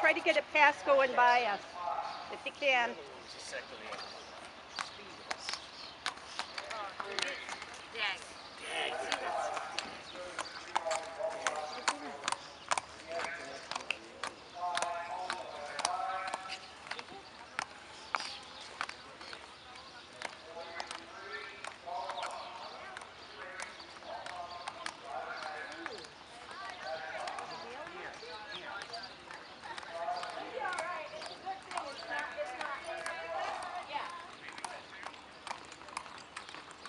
try to get a pass going by us, if you can.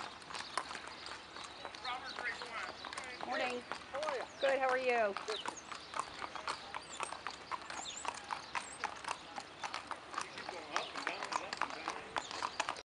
Morning. How are you? Good, how are you? Good.